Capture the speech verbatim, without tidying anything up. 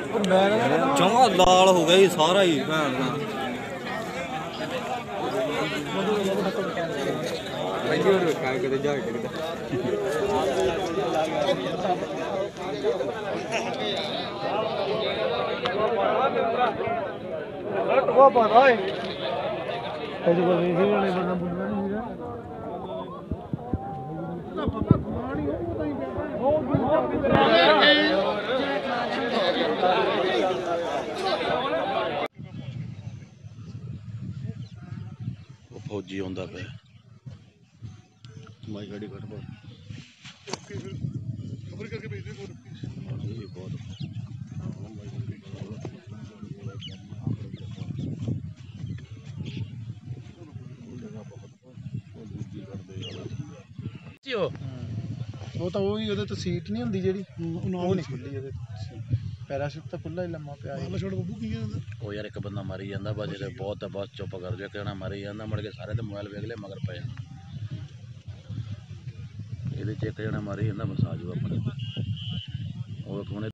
ਜਮਾ ਲਾਲ ਹੋ ਗਿਆ ਜੀ ਸਾਰਾ ਹੀ ਭੈਣ ਦਾ। फौजी आंदा पे माई गाड़ी कट पा वो तो वही ਉਹਦੇ ਤੋਂ ਸੀਟ ਨਹੀਂ ਹੁੰਦੀ ਜਿਹੜੀ ਉਹ ਨਹੀਂ ਖੁੱਲੀ ਉਹਦੇ ਪੈਰਾਸ਼ੂਟ ਤਾਂ ਖੁੱਲਾ ਹੀ ਲੰਮਾ ਪਿਆ ਹੈ। ਛੋੜ ਬੱਬੂ ਕੀ ਕਹਿੰਦਾ ਉਹ ਯਾਰ ਇੱਕ ਬੰਦਾ ਮਾਰੀ ਜਾਂਦਾ ਬਸ ਜਿਹੜੇ ਬਹੁਤ ਬਸ ਚੁੱਪ ਕਰ ਜਾ ਕਹਿਣਾ ਮਾਰੀ ਜਾਂਦਾ ਮੁੜ ਕੇ ਸਾਰੇ ਤੇ ਮੋਬਾਈਲ ਵੇਖ ਲੈ ਮਗਰ ਪਏ ਇਹਦੇ ਚ ਇੱਕ ਜਣਾ ਮਾਰੀ ਜਾਂਦਾ ਬਸ ਆ ਜਾਊ ਆਪਣੇ ਉਹ